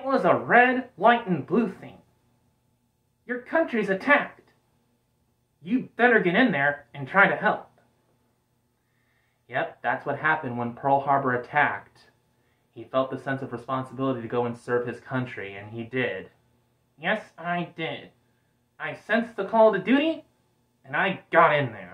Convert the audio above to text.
It was a red, white, and blue thing. Your country's attacked. You better get in there and try to help. Yep, that's what happened when Pearl Harbor attacked. He felt the sense of responsibility to go and serve his country, and he did. Yes, I did. I sensed the call to duty, and I got in there.